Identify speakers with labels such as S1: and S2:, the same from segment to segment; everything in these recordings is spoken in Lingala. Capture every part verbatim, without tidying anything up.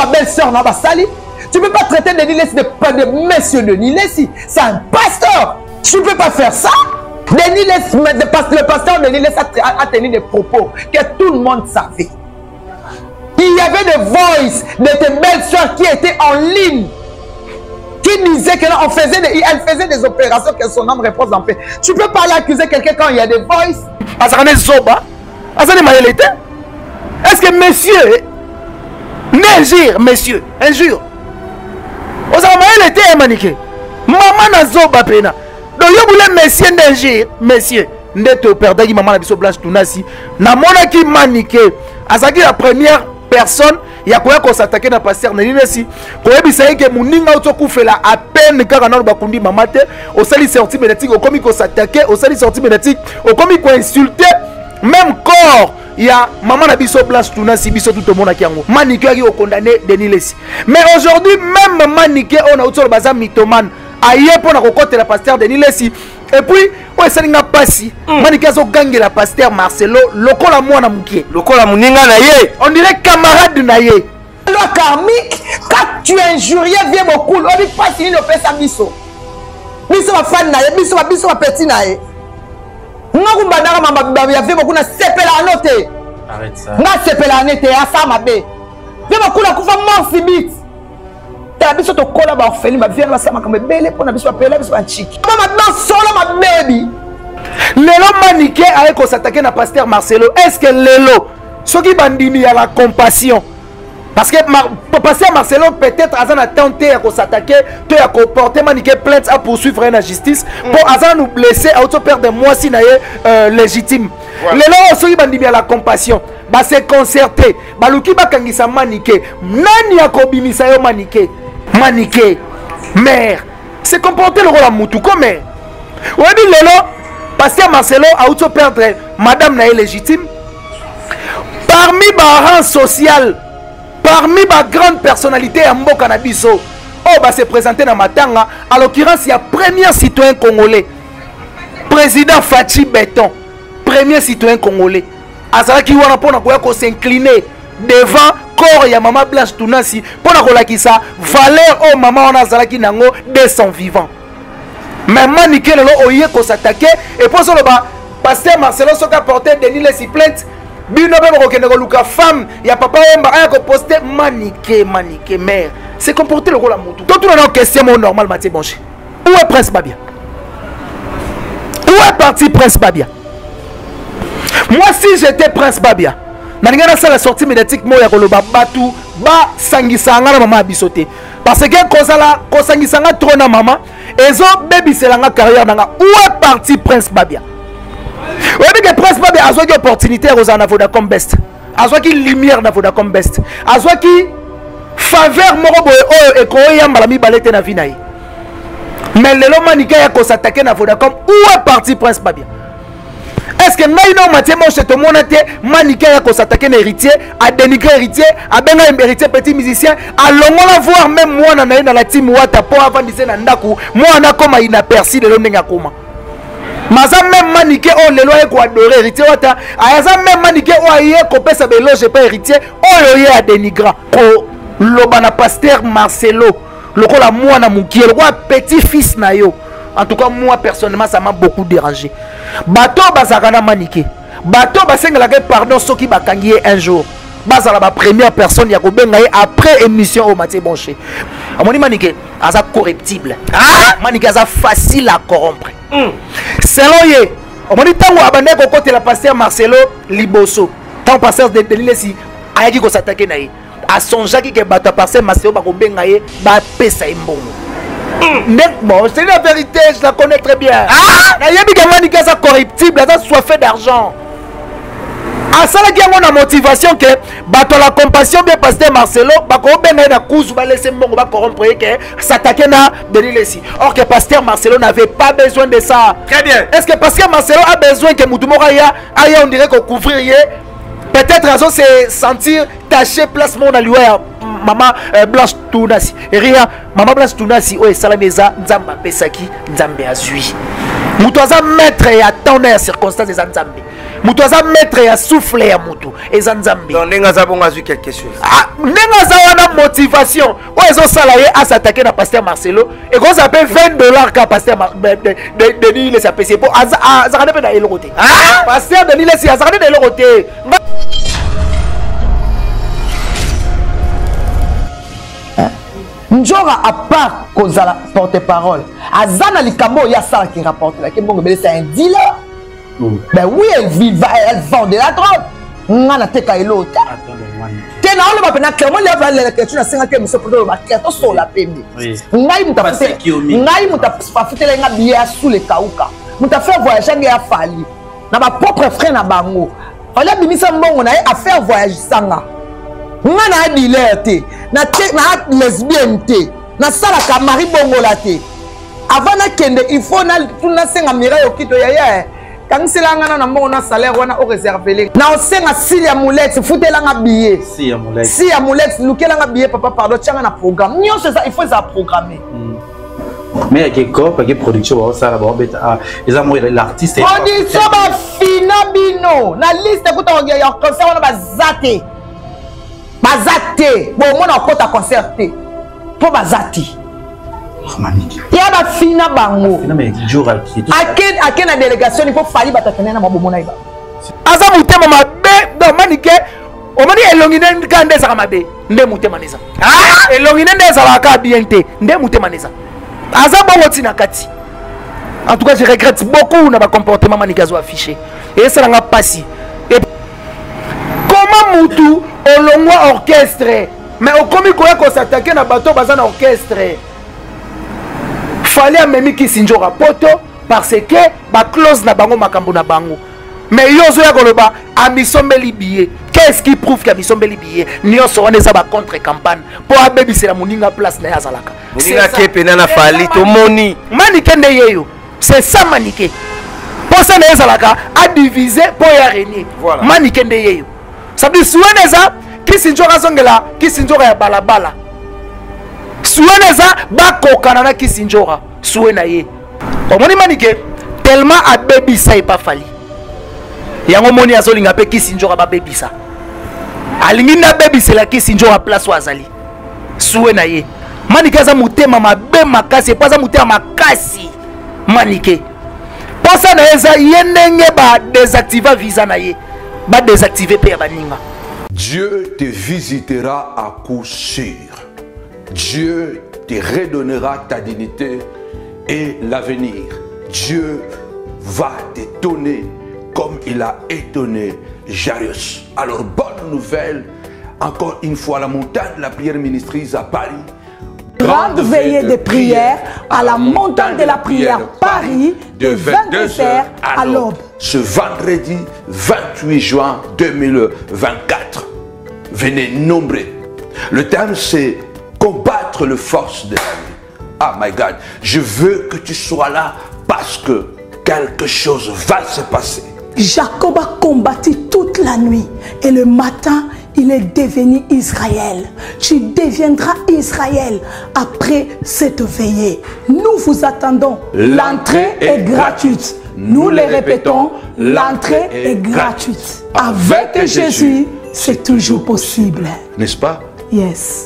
S1: belle-sœur dans Basali. Tu ne peux pas traiter Denis Lessi de, de monsieur Denis Lessi. C'est un pasteur. Tu ne peux pas faire ça. Denis Lessi, le pasteur Denis Lessi a, a tenu des propos que tout le monde savait. Il y avait des voices de tes belles-sœurs qui étaient en ligne. Qui disaient qu'elle faisait, des, faisait des opérations que son âme repose en paix. Tu ne peux pas aller accuser quelqu'un quand il y a des voices.
S2: Est-ce que monsieur n'injure, monsieur, injure? Elle était maniqué. Maman n'a zoba pena. Donc vous voulez monsieur n'injure, monsieur. N'était perdre qui maman la biso blanche tunasi. Na mona qui maniqué. Azaki la première personne. Il y a quoi qu'on s'attaquer dans pasteur Nelisi. Pour ebisaye que muninga otoku fait la à peine car na bakundi mamate. Au sali sorti médiatique au comique s'attaquer. Au sali sorti médiatique au comique insulter. Même corps. Il y a maman na biso blanche tunasi biso tout le monde qui yango. Maniqué qui au condamné Denis Lessi. Mais aujourd'hui même maniqué on a autour le bazar mythomane. Aïe pour na côté la pasteur Denis Lessi. Et puis ouais ça n'a pas si. Maniqué so gangue la pasteur Marcelo lokola mwana mukie. Lokola muninga na ye. On dirait camarade na ye.
S1: Le karmique quand tu injuries viens beaucoup. On dit pas si ne fait ça biso. Biso va fan na ye, biso va biso va petit na ye. Arrête ça.
S2: Lelo maniqué avec s'attaquer na pasteur Marcelo. Est-ce que Lelo, ce qui bandimi a la compassion? Parce que le pasteur Marcelo peut-être a tenté de s'attaquer, de porter maniqué plainte à poursuivre la justice pour Azan nous blesser à auto perdre moi si naïe légitime. Les gens aussi bandimi à la compassion. Bah c'est concerté. Bah luki ba kangisa maniqué. Nani a kobimisa yo maniqué. Maniqué. Mère. C'est comporter le rôle à moutou comme mère. Oui Lelo, pasteur Marcelo a auto perdre madame naïe légitime. Parmi barans social. Parmi les grandes personnalités à Mboka Nabiso, oh bah se présenter dans Matanga. À l'occurrence, il y a premier citoyen congolais, président Fachi Béton, premier citoyen congolais. Azalaki wana pona ko s'incliner devant corps ya maman Blanche Tunasi pona ko lakisa valeur oh maman ona azalaki nango de son vivant. Mais maniqué lelo oye ko s'attaquer et pour ça le ba pasteur Marcelo soka porter Denis Lessi plainte. Bino bebo kokende ko luka femme ya papa omba aya ko poster maniqué maniqué mère. C'est comporter le rôle à moutou. Quand on a une question normale Mathieu Bonché. Où est Prince Babia? Où est parti Prince Babia? Moi si j'étais Prince Babia, nangana ça la sortie médiatique mo ya koloba batu ba sangisanga na maman bisoté. Parce que kozala ko sangisanga trop na maman, ezo baby selanga carrière nanga. Où est parti Prince Babia? Oui, mais que Prince Babia a une opportunité à Vodacom Best. A une lumière à Vodacom Best. A une faveur morobo et koya malami balete na vinaï. Mais le lomanika ya s'attaquer na Vodacom. Où est parti Prince Babia? Est-ce que maintenant Mathieu Monche te monate manika ya s'attaquer na héritier, à dénigrer héritier, à benga héritier petit musicien, à longola voir même moi na na la team wata po avant de na ndaku, moi na koma inaperçu de l'ondenga koma. Maza même maniqué oh le loyer ko adorer héritier wata ayaza même maniqué oh aye ko pesa beloge pas héritier oh yoye a dénigrant ko lobana pasteur Marcelo lokola moi na mukie le roi petit fils na yo. En tout cas moi personnellement ça m'a beaucoup dérangé. Bato bazakana maniqué bato basengela ke pardon soki bakangi un jour bazala ba première personne ya ko benga après émission au Mathieu Bonché. Amoni maniqué aza corruptible. Ah maniqué aza facile à corrompre. Mm. Selon ye, on dit tango abandé ko côté la pasteur Marcelo Liboso. Tant pasteur de Denis Lessi a dit ko s'attaquer na ye. A sonja ki ke bata pasteur Marcelo ba ko benga ye ba pesa imbongo. Net bon, c'est la vérité, je la connais très bien. Ah, na yebi ke maniqué aza corruptible, aza soifé d'argent. A ça qui a une motivation que bato la compassion bien pasteur Marcelo bako benga na kuzu ba laisser mbongo ba corrompre que s'attaquer na Denis Lessi. Or que pasteur Marcelo n'avait pas besoin de ça. Très bien. Est-ce que pasteur Marcelo a besoin que Moutoumora ya aya on dirait qu'on couvrir peut-être raison c'est sentir taché placement dans l'ouer maman euh, Blanche Tunasi. Rien maman Blanche Tunasi oh salameza nzamba pesaki nzambe azui. Moutoza maître et attendre les circonstances des nzambe. Mutu aza maître ya souffle ya mutu eza nzambe.
S3: Donc nenga za bonga zu quelque chose.
S2: Ah, nenga za wana motivation. O ezo sala ye a s'attaquer na pasteur Marcelo et qu'on s'appelle vingt dollars ka pasteur de de Denis les appelle pour aza aza kana pe na elo côté. Ah, pasteur Denis les aza kana na elo côté.
S1: Njora à part kozala porte-parole. Azana likambo ya ça qui rapporte là que bon mais c'est un dealer. Ben oui, elle vit elle vend de la drogue. Ngana teka elota. Tena on va pena clairement les va les questions na cinq que monsieur pour ba keto so la pembe. Ngai muta ngai muta fafutela nga biya sous le kauka. Muta faire voyager nga fali. Na ba propre frère na bango. Ola bimisa mbongo na a faire voyage sanga. Nga na dealer te na te na lesbienne te na sala ka mari bongo la te avant na kende il faut na tuna senga mira yo kito ya ya quand sela nga na mbongo na salaire wana o réserver na o senga si ya mulex futela nga billet
S4: si ya mulex
S1: si ya mulex lukela nga billet papa pardon tianga na programme nyo ça il faut ça programmer
S4: mais il y a corps il y a production ça là bon bêta les amours l'artiste
S1: production ba fina bino na liste kuta ya concert wana ba zate bazate bon moi on compte à concerter pour bazati il y a ba fina bango
S4: fina mais jour qui
S1: à quelle à quelle délégation il faut fali batatena na mabomo na iba
S2: aza mutema mabe do manike o mani elongine kande za mabe nde mutema neza ah elongine nde za la ka biente nde mutema neza aza bongo tina kati en tout cas je regrette beaucoup na ba comportement manike zo affiché et ça nga passi et comment mutu olongwa orchestre mais okomi koya ko s'attaquer na bateau bazana orchestre fallait amemi Kisinjora poto parce que ba close na bango makambo na bango mais yozo ya koloba amisombeli billet qu'est-ce qui prouve que amisombeli billet nyoso wana eza ba contre campagne pour abebisela moninga place na yazalaka
S3: moninga kepena na fali to moni
S2: manike nde yeyo c'est ça manike pour ça na yazalaka a diviser pour ya régner voilà. Manike nde yeyo ça veut dire soueneza Kisinjora zongela Kisinjora ya balabala soueneza bakokana na Kisinjora souena ye omoni manike tellement abebisa e pas fali yango moni azolinga pe Kisinjora ba bebisa alingi na bebisela Kisinjora place wazali souena ye manike za mutema mabe makasi pas za mutema makasi manike posa na eza yendenge ba désactiver visa na ye ba désactiver pe ya baninga.
S5: Dieu te visitera à coup sûr. Dieu te redonnera ta dignité et l'avenir. Dieu va t'étonner comme il a étonné Jairus. Alors, bonne nouvelle, encore une fois, la montagne de la prière ministrise à Paris.
S6: Grande veillée de prière à la montagne de la prière Paris de vingt-deux heures à l'aube.
S5: Ce vendredi vingt-huit juin deux mille vingt-quatre. Venez nombreux. Le thème c'est combattre les forces de la vie. Ah my God, je veux que tu sois là parce que quelque chose va se passer.
S6: Jacob a combattu toute la nuit et le matin il est devenu Israël. Tu deviendras Israël après cette veillée. Nous vous attendons. L'entrée est gratuite. Nous le répétons, l'entrée est gratuite. Avec Jésus, c'est toujours possible.
S5: N'est-ce pas?
S6: Yes.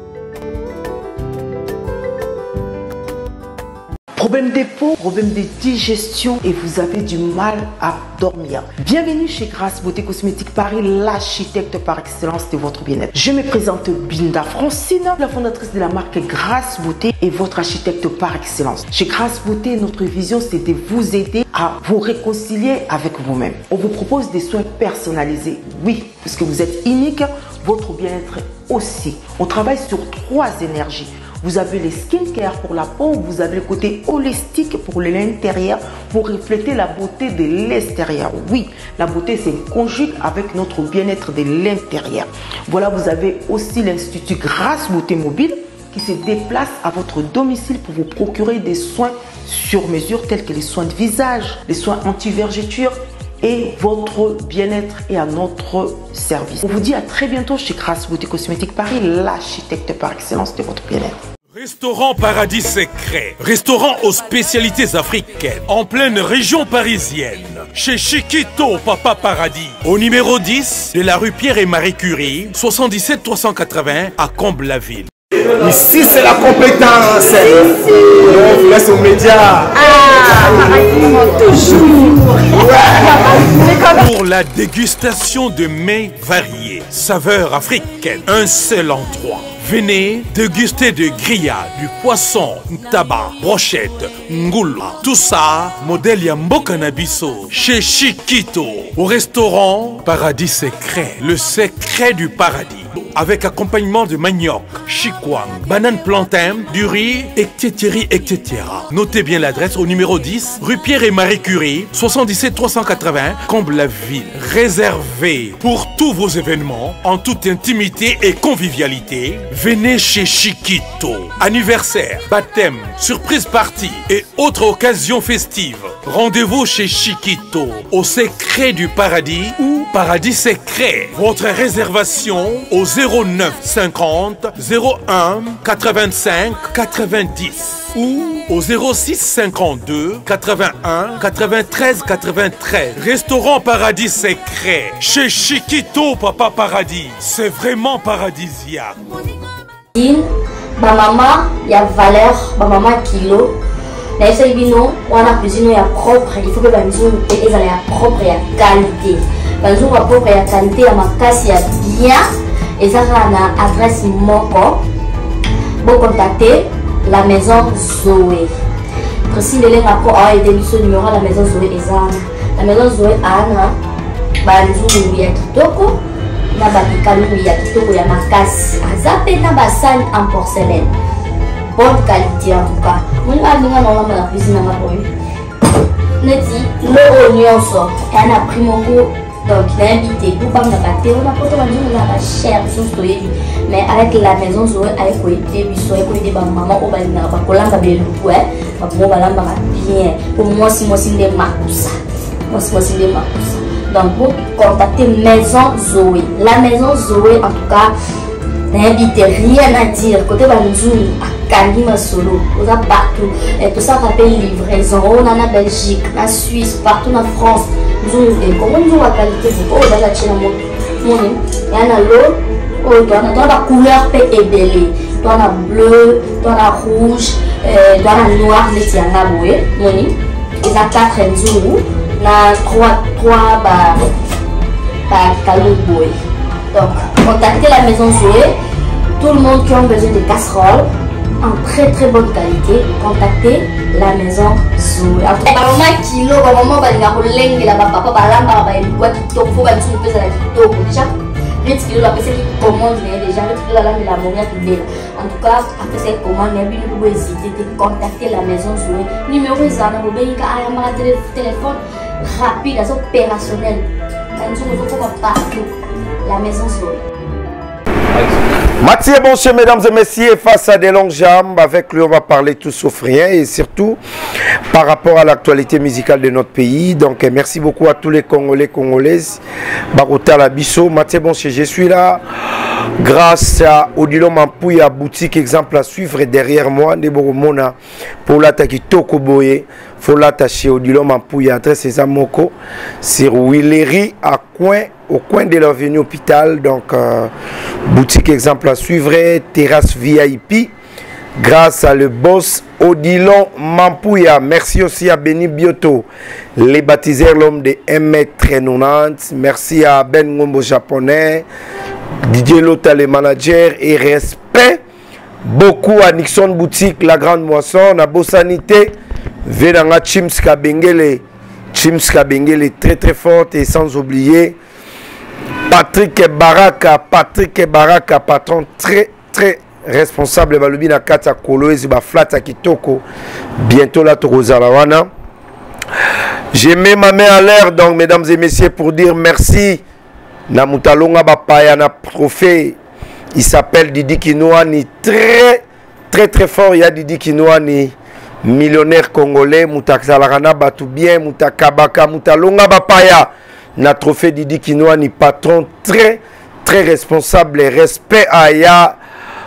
S7: Problème de peau, problème de digestion et vous avez du mal à dormir. Bienvenue chez Grâce Beauté Cosmétique Paris, l'architecte par excellence de votre bien-être. Je me présente Binda Francine, la fondatrice de la marque Grâce Beauté et votre architecte par excellence. Chez Grâce Beauté, notre vision c'est de vous aider à vous réconcilier avec vous-même. On vous propose des soins personnalisés, oui, puisque vous êtes unique, votre bien-être aussi. On travaille sur trois énergies. Vous avez les skincare pour la peau, vous avez le côté holistique pour l'intérieur, pour refléter la beauté de l'extérieur. Oui, la beauté c'est conjugue avec notre bien-être de l'intérieur. Voilà, vous avez aussi l'Institut Grâce Beauté Mobile qui se déplace à votre domicile pour vous procurer des soins sur mesure tels que les soins de visage, les soins anti-vergeture et votre bien-être est à notre service. On vous dit à très bientôt chez Grâce Beauté Cosmétique Paris, l'architecte par excellence de votre bien-être.
S8: Restaurant Paradis Secret, restaurant aux spécialités africaines, en pleine région parisienne, chez Chiquito Papa Paradis, au numéro dix de la rue Pierre et Marie Curie, soixante-dix-sept trois cent quatre-vingts à Comble-la-Ville.
S2: Ici c'est la compétence. On vous laisse aux médias.
S6: Ah, toujours.
S8: Pour la dégustation de mets variés, saveurs africaines, un seul endroit. Venez déguster de grillades, du poisson, tabac, brochette, ngoula. Tout ça, modèle Yamboka Nabiso, chez Chiquito, au restaurant Paradis Secret, le secret du paradis. Avec accompagnement de manioc, chikwang, banane plantain, du riz, et cetera et cetera. Notez bien l'adresse au numéro dix, rue Pierre et Marie Curie, soixante-dix-sept trois cent quatre-vingts, Comble-la-Ville. Réservé pour tous vos événements, en toute intimité et convivialité. Venez chez Chiquito. Anniversaire, baptême, surprise party et autres occasions festives. Rendez-vous chez Chiquito, au secret du paradis ou Paradis Secret. Votre réservation au zéro neuf cinquante zéro un quatre-vingt-cinq quatre-vingt-dix ou au zéro six cinquante-deux quatre-vingt-un quatre-vingt-treize quatre-vingt-treize. Restaurant Paradis Secret, chez Chiquito Papa Paradis. C'est vraiment paradisiaque.
S9: Ma maman, il y a valeur, ma maman kilo. Mais c'est bino, on a cuisine ya propre, il faut que banzou et ça ya propre ya qualité. Banzou ya propre ya qualité ya makasi ya bien et ça na adresse moko. Bon contacter la maison Zoé. Précis les liens pour avoir aidé le numéro la maison Zoé Ezana. La maison Zoé ana banzou ya kitoko. Na bakikalu ya kitoko ya makasi azape na basani en porcelaine bonne qualité en tout cas mon alinga na mama na cuisine na boy neti le oignon so et na primongo donc na invité pour pas na baté on a poto banzu na ba cher sur stoye mais avec la maison Zoé avec ko aider biso ko aider ba maman o ba na ba kolanga be lupu eh ba mo ba lamba bien pour moi si moi si ndé makusa moi si moi si ndé makusa. Donc, vous contactez Maison Zoé. La Maison Zoé, en tout cas, n'invitez rien à dire. Côté Banzou, à Kalima Solo, vous avez partout. Et tout ça s'appelle livraison. On en a Belgique, en Suisse, partout en France. Comment nous avons la qualité de l'eau? On a la Chine. Il y en a l'eau, on a la couleur et belé. On a bleu, on a rouge, on a noir, les a boué. Il y a quatre enzous. Na trois trois bah bah calouboy. Donc contactez la maison Zoé. Tout le monde qui a besoin de casseroles en très très bonne qualité, contactez la maison Zoé. Maman kilo, maman va dire que l'engue là bas papa balamba va il quoi qui faut va nous peser la kilo déjà. Vite kilo la personne qui commande déjà vite kilo la la monia qui est. En tout cas après cette commande, il faut pas hésiter de contacter la maison Zoé. Numéro zana vous béni ka à ma téléphone rapide, opérationnel. La maison Zoé.
S3: Mathieu Boncher, mesdames et messieurs, face à des longues jambes, avec lui on va parler tout sauf rien et surtout par rapport à l'actualité musicale de notre pays. Donc merci beaucoup à tous les Congolais, Congolaises. Barouta Labisso, Mathieu Boncher, je suis là grâce à Odilo Mampouya, boutique exemple à suivre derrière moi, Neboromona, pour l'attaquer Tokoboye. Faut l'attacher au Odilo Mampouya, adresse Zamoko, sur Willery à coin, au coin de l'avenue Hôpital. Donc, euh, boutique exemple à suivre, terrasse V I P, grâce à le boss Odilo Mampouya. Merci aussi à Benny Bioto, les baptiseurs, l'homme de un mètre quatre-vingt-dix. Merci à Ben Ngombo japonais, Didier Lota, les managers, et respect beaucoup à Nixon Boutique, la grande moisson, à Bossanité. Venanga Chimska Bengele, Chimska Bengele très très forte et sans oublier Patrick Baraka, Patrick Baraka, patron très très responsable Balobi na kata Koloezi ba flata kitoko. Bientôt la Torozalawana. J'ai mis ma main à l'air donc mesdames et messieurs pour dire merci. Na mutalonga bapaya na trophée. Il s'appelle Didi Kinouani, très très très fort. Il y a Didi Kinouani. Millionnaire congolais, Moutaxalarana Batou bien, Moutakabaka, Moutalonga Bapaya, na trophée Didi Kinouani, patron très très responsable, respect à Ya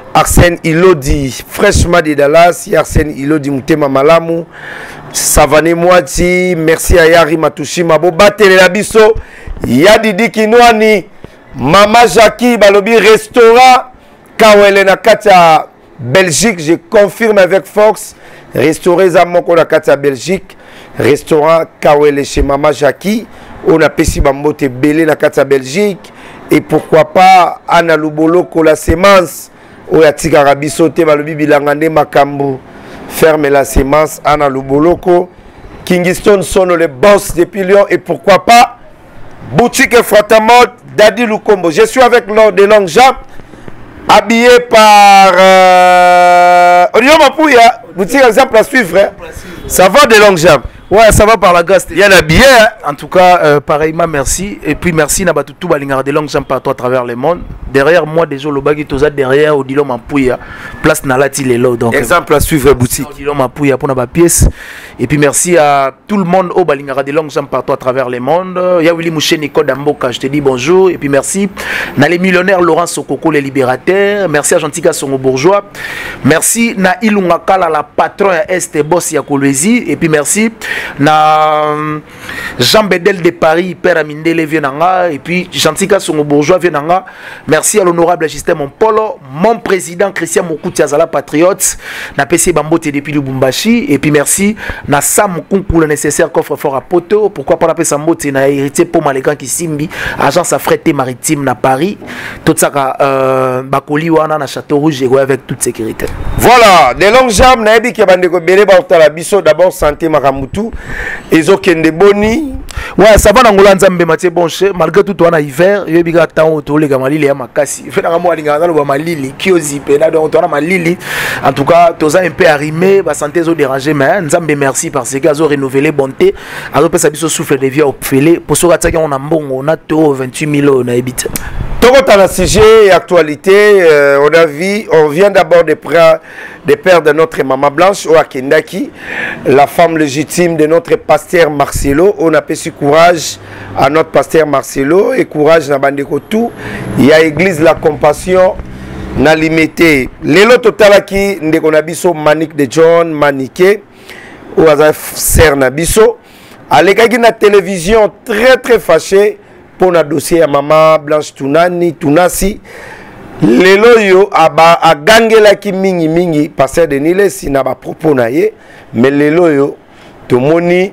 S3: Arsène Ilodi, fraîchement de Dallas, Arsène Ilodi Moutema Malamu, Savané Moati, merci à Yari Matouchi, Mabo Batele Labiso, Yadidi Kinouani, Mama Jackie, Balobi, restaurant, Kawele Nakata, Belgique, je confirme avec Fox, restaurant Zamoko Nakata, Belgique, restaurant Kawele chez Mama Jackie, on a Pessi Bambote Belé Nakata, Belgique, et pourquoi pas Anna Luboloko, la sémence, Oyatika Rabisote, Balobi Bilangande Makambo, ferme la sémence, Anna Luboloko, Kingston Sono, le boss depuis Lyon, et pourquoi pas Boutique Fratamode, Dadi Lukombo. Je suis avec l'ordre de longue jambe, habillé par euh, Orion Mapouya, boutique exemple à suivre, hein. Ça va de longue jambe.
S2: Ouais, ça va par la gaste.
S3: Il y en a bien. Hein?
S2: En tout cas, euh, pareillement, merci. Et puis, merci Nabatou tout Balingara de longues jambes partout à travers le monde. Derrière moi, déjà, le bagui toza derrière Odilo Mapouya. Place Nalati Lelo. Donc,
S3: exemple à suivre, boutique.
S2: Odilo Mapouya pour ma pièce. Et puis, merci à tout le monde au Balingara de longues jambes partout à travers le monde. Yawili Mouché Nico Damboka, je te dis bonjour. Et puis, merci. Na les millionnaires Laurent Sokoko, les libérateurs. Merci à Gentika Songo Bourgeois. Merci na Ilungakala, la patron à Est Boss Yakolwezi. Et puis, merci na Jean Bedel de Paris, Père Amindele Vienanga, et puis Gentika Songo Bourgeois Vienanga. Merci à l'honorable Justin Mompolo, mon président Christian Mokouti Azala Patriote, na P C Bambote depuis Lubumbashi, et puis merci na Sam Kunku le nécessaire coffre fort à Poto, pourquoi pas la P C Bambote na héritier pour Malekan Kisimbi, agence affrétée maritime na Paris, tout ça euh, Bakoli wana na Château Rouge et avec toute sécurité.
S3: Voilà, des longues jambes, na ebi Kebandeko Bele Bautala Biso, d'abord santé Maramutu. Ils ont des boni.
S2: Ouais, ça va dans Nzambe Mathieu Bonche, malgré tout on a hiver, il y a des temps où les gamalili et makasi. Fait dans moi linga dans malili, kiozi pena donc on a malili. En tout cas, tous un peu arrimé, ba santé zo dérangé mais Nzambe merci parce que ils ont renouvelé bonté. Alors peut ça biso souffle de vie au félé pour ça que on a bon on a to vingt-huit mille on a habité.
S3: Tout à sujet et actualité, euh, on a vu, on vient d'abord de près des pères de notre maman Blanche, Oakendaki, la femme légitime de notre pasteur Marcelo. On a péché courage à notre pasteur Marcelo et courage à Bandeko tout. Il y a l'église La Compassion, n'a limité. L'élo total qui ndeko nabiso Manik de John, Maniké, ou à Ser Nabiso. À l'écart de la télévision, très très fâché. Pour le dossier à maman Blanche Tunani, Tunasi, les loyaux a gangé ki mingi mingi, passer de Nile si n'a pas propos naïe, mais les loyaux, tout moni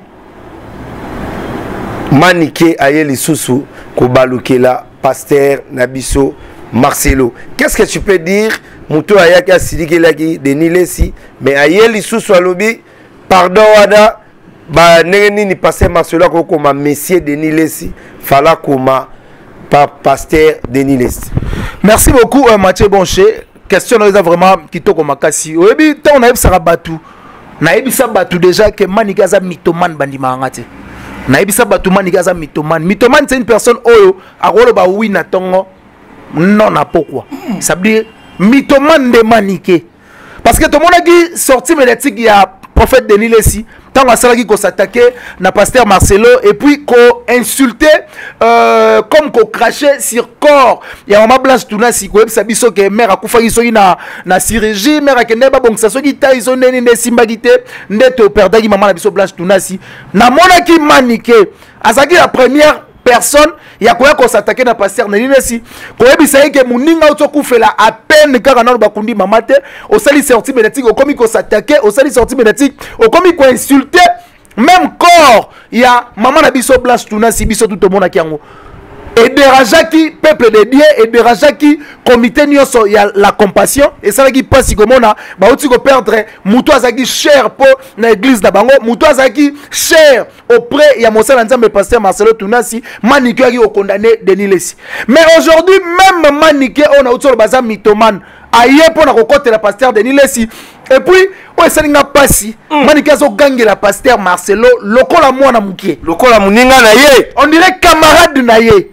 S3: maniqué aye li sousou, kobalouke la, pasteur Nabiso Marcelo. Qu'est-ce que tu peux dire, Moutou ayaki a sidiki laki de Nile si, mais aye li sousou alobi, pardon wada, ba neni ni pasteur Marcelo ko comme monsieur Denis Lessi fala kuma pa pasteur Denis Lessi.
S2: Merci beaucoup euh, Mathieu Bonché. Question là vraiment kitoko makasi. Oyebi tant on a ça batu. Na ebisa batu déjà que manigaza mythomane bandima ngate. Na ebisa batu manigaza mythomane. Mythomane c'est une personne oyo akolo ba oui na tongo non na pourquoi. Ça veut dire mythomane de maniqué. Parce que tout le monde a dit sorti médiatique il y a prophète Denis Lessi. Tant que qu'on s'attaquait na pasteur Marcelo et puis qu'on insultait euh, comme qu'on crachait sur corps. Il y a un blanche tout na si quoi ça biso que mère a koufa iso na na chirurgie mère a kende ba bon ça so kita iso neni ne simbagité ndeto perda ki maman na biso blanche tout na si na mona ki maniqué azaki la première personne il y a quoi qu'on s'attaquer na pasteur Denis Lessi ko ebisa que muninga auto kufela à peine kaka na bakundi mamate au sali sorti médiatique au komi qu'on s'attaquer au sali sorti médiatique au komi qu'on insulter même corps il y a maman na biso blanche tuna si biso tout le monde qui yango et derajaki peuple de Dieu et derajaki comité nyonso il y a la compassion et ça qui passe comme on a ba outi ko perdre muto azaki cher pour na église da bango muto azaki cher auprès il y a Monseigneur Nzambe pasteur Marcelo Tunasi maniqué qui au condamné Denis Lessi mais aujourd'hui même maniqué on a outi le bazar mythomane aye pour na kokote la pasteur Denis Lessi et puis ouais ça n'a pas si maniqué zo gangue la pasteur Marcelo lokola mwana mukie
S3: lokola muninga na ye
S2: on dirait camarade na ye.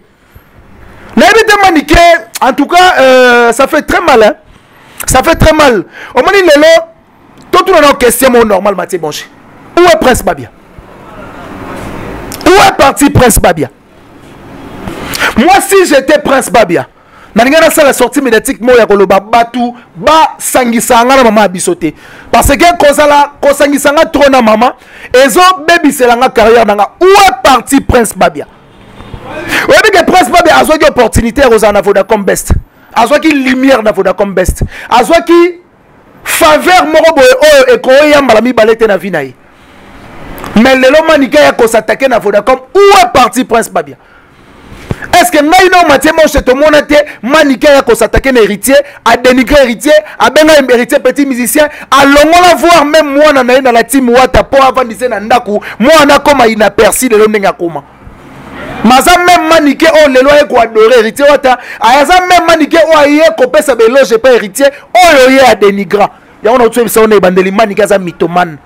S2: Maniqué, en tout cas, euh, ça fait très mal. Hein? Ça fait très mal. On m'a dit, Lélo, tout le monde question normal, Mathieu Bonché. Où est Prince Babia? Où est parti Prince Babia? Moi, si j'étais Prince Babia, nalinga na sala sortie médiatique mo ya koloba batu ba sangisa nga na mama bisote parce que kozala ko sangisa nga trop na mama ezo bebisela nga carrière nanga où est parti Prince Babia oyebi que Prince Babia azwaki opportunité kozala na Vodacom Best azwaki lumière na Vodacom Best azwaki faveur moko boye oyo ekoyambala mibale te na vie na ye mais lelo manika ya kosatake na Vodacom où est parti Prince Babia? Est-ce que Naïno Mathieu Moche te monate Manika ya kosatake na héritier, a dénigré héritier, a benga héritier petit musicien, a longola voir même moi na na la team Wata po avant dise na ndaku, moi na koma inaperçu de l'ondenga koma. Maza même Manike o lelo e ko adorer héritier Wata, ayaza même Manike o aye ko pesa beloge pas héritier, o yo ye a dénigra. Ya on a tué ça on est bandeli Manika za mythomane.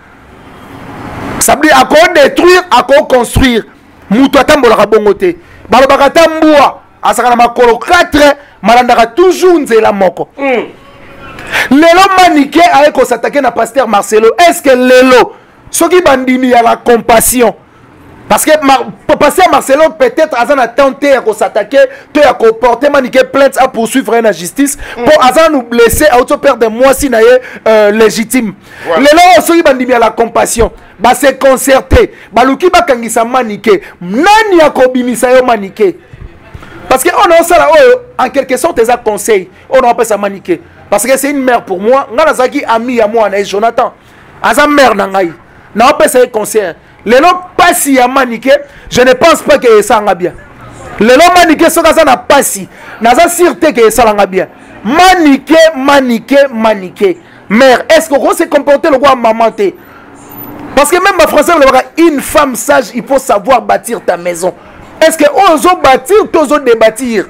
S2: Ça veut dire à quoi détruire, à quoi construire. Moutou atambola bongote. Balobaka tambua asaka na makolo quatre malandaka toujours nzela moko. Mm. Lelo Manike aye ko s'attaquer na pasteur Marcelo. Est-ce que lelo soki bandimi ya la compassion? Parce que ma, pasteur Marcelo peut-être azana tenté à s'attaquer, te à porter Manike plainte à poursuivre la justice mm. pour azana nous blesser à auto perdre de moi si naye euh, légitime. Ouais. Lelo soki bandimi ya la compassion. Ba se concerter ba luki ba kangisa Manike nani akobimisa yo Manike parce que on a ça oh, en quelque sorte des conseils on appelle ça Manike parce que c'est une mère pour moi ngana zaki ami à moi na Jonathan aza mère na ngai na appelle ça conseil lelo pasi ya Manike je ne pense pas que ça nga bien lelo Manike soka za na pasi na za sûreté que ça nga bien Manike Manike Manike mère est-ce qu'on se comporter le roi maman te? Parce que même ma français, une femme sage, il faut savoir bâtir ta maison. Est-ce que oso bâtir, oso débâtir?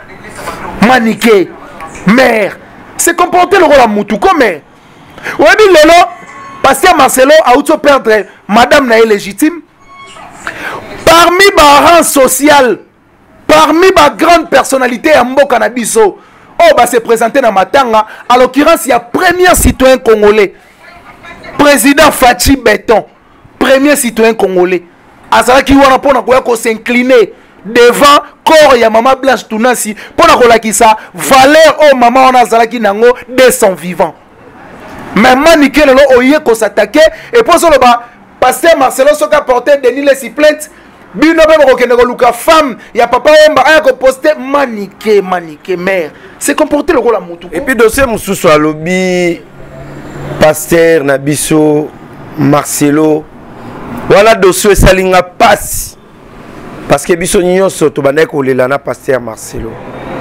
S2: Manike, mère, c'est comporter le rôle à Moutou comme mère. Oui, lelo, pasteur Marcelo a auto perdre madame nae légitime. Parmi les rangs sociaux, parmi les grandes personnalités à Mboka Nabiso, oh, bah se présenter dans Matanga, à l'occurrence, il y a premier citoyen congolais. Président Fachi Béton, premier citoyen congolais. Azalaki wana pona koya ko s'incliner devant corps ya maman Blanche Tunasi pona ko lakisa valeur o maman wana azalaki nango de son vivant. Mais Manike lelo oye ko s'attaquer et pour ça le ba pasteur Marcelo soka porter Denis les plainte bino be ko kende ko luka femme ya papa omba aya ko poster Manike Manike mère. C'est comporter le rôle à Moutou.
S3: Et puis dossier mususu alobi pasteur Nabiso Marcelo voilà dossier salinga passe parce que biso nyonso to bana ko lela na pasteur Marcelo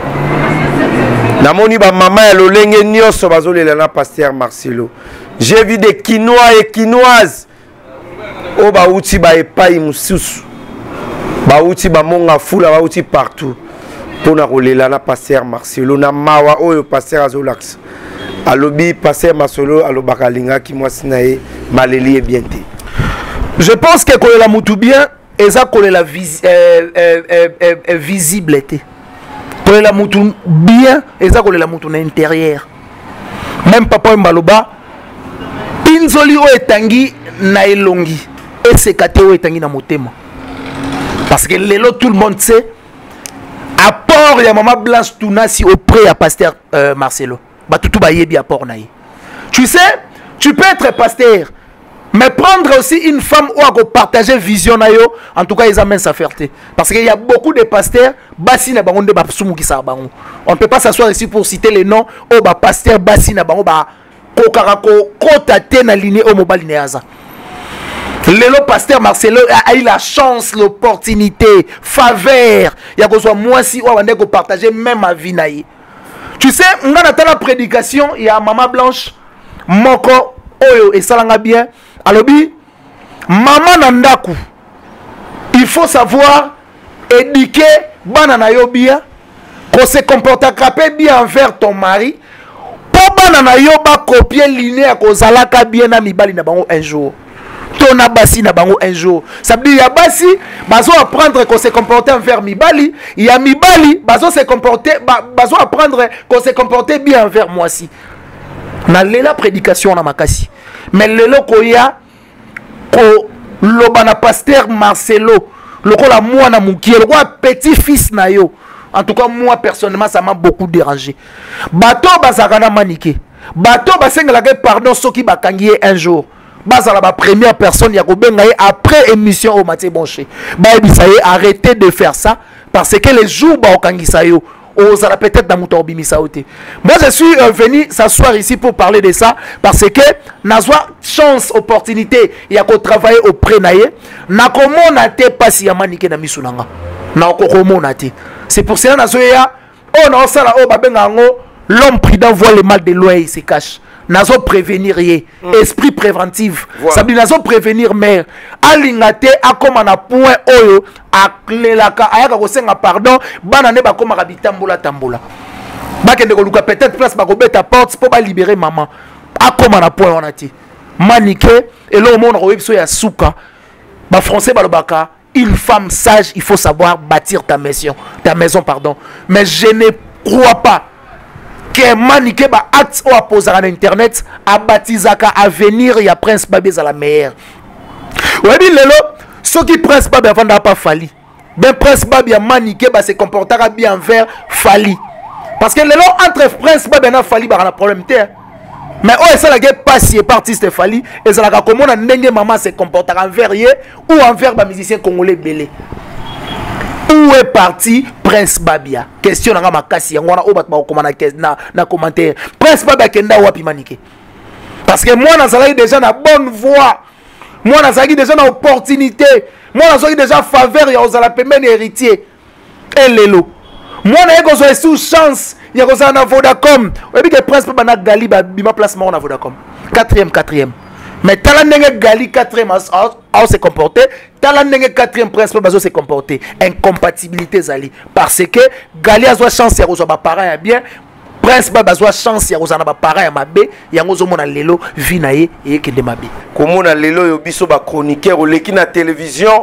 S3: namoni ba mama ya lolenge nyonso bazo lela na pasteur Marcelo. J'ai vu des quinois et quinoises o ba uti ba epai mususu ba uti ba monga fula ba uti partout pona ko lela na pasteur Marcelo na mawa oyo pasteur azolax alobi passer Marcelo alobaka linga ki moi sinae maleli et bien té.
S2: Je pense que kolela mutu bien eza kolela vis, euh, euh, euh, euh, visibilité. Kolela mutu bien eza kolela mutu na intérieur. Même papa mbaloba pinzoli o etangi na elongi et c'est kate o etangi na motema. Parce que lelo tout le monde sait apport ya maman Blanche Tunasi auprès à pasteur euh, Marcelo. Tu sais, tu peux être pasteur, mais prendre aussi une femme ou à partager vision, en tout cas, ils amènent sa fierté. Parce qu'il y a beaucoup de pasteurs, on ne peut pas s'asseoir ici pour citer les noms, oh, bah, pasteur Bassina, bah, Kokarako, Kota, Tena, Liné, Omobal, Neaza. Le pasteur Marcelo a eu la chance, l'opportunité, faveur, il y a besoin moi si on va partager même ma vie. Tu sais, on a la prédication, il y a Maman Blanche, Moko, Oyo et Salanga bien. Alobi, Maman Nandaku, il faut savoir éduquer Banana yo bien, qu'on se comporte bien envers ton mari, pour Banana yo ba copier linéa qu'on zalaka bien na mibali na bango un jour. Ton abassi na bango un jour. Ça veut dire il y a bassi, bazo apprendre qu'on se comporter envers Mibali, il y a Mibali, bazo se comporter, bazo apprendre qu'on se comporter bien envers moi si. Na lela prédication na makasi. Mais lelo koya ko lobana pasteur Marcelo, loko la mwana mukie, loko petit fils na yo. En tout cas, moi, personnellement, ça m'a beaucoup dérangé. Bato bazakana maniqué. Bato basengalake pardon ceux qui bakangié un jour. Bazala la première personne yakobengaye après émission au Maté Bonché. Ba ebisaye arrêtez de faire ça parce que les jours ba okangisa yo osala peut-être dans mon bimisa oté. Moi je suis euh, venu s'asseoir ici pour parler de ça parce que nazwa chance opportunité yako travailler auprès naye na komona te pasi ya maniqué na misunanga. Na komona te. C'est pour cela nazoya oh na osala oh babenga ngo l'homme prudent voit le mal de loin et il se cache. Nazo prévenir rien. Mm. Esprit préventif. Voilà. Ça veut dire nazo prévenir mère. Alingate a comme un point oyo a clelaka ayaka ko senga pardon bana ne ba koma ka bitambola tambola. Ba kende ko luka peut-être place ba ko beta porte pour ba libérer maman. A comme un point on a dit. Maniqué et là au monde ko biso ya souka. Ba français ba lobaka une femme sage, il faut savoir bâtir ta maison, ta maison pardon. Mais je ne crois pas que maniqué ba acte ou apposer en internet a baptisaka à venir il y a prince babé à la meilleure. Ouais bien lelo ceux qui prince babé avant n'a pas fallu. Ben prince babé a maniqué ba se comportera bien envers fallu. Parce que lelo entre prince babé na fallu ba na problème té. Mais oh ça la guerre passé parti c'est fallu et ça la comment ndenge maman se comportera envers yé ou envers ba musicien congolais belé. Où est parti Prince Babia? Question na makasi yango na obat ba komana na na commentaire. Prince Babia kenda wapi maniqué? Parce que moi nazalaki déjà na bonne voie. Moi nazalaki déjà na opportunité. Moi nazalaki déjà faveur ya ozala pemene héritier. Et lelo. Moi na eko zo sous chance ya kozala na Vodacom. Obi que Prince Babia na Gali ba bima placement na Vodacom. Quatrième quatrième. Mais talent Gali quatrième a se comporter, talent quatrième prince pas se comporter. Incompatibilité zali parce que Gali a besoin chance ya kozwa parents bien, prince ba besoin chance ya kozana ba parents ya mabe, yango zo mona lelo vi na ye et que de mabe.
S3: Comment na lelo yo biso ba chroniqueur leki na télévision,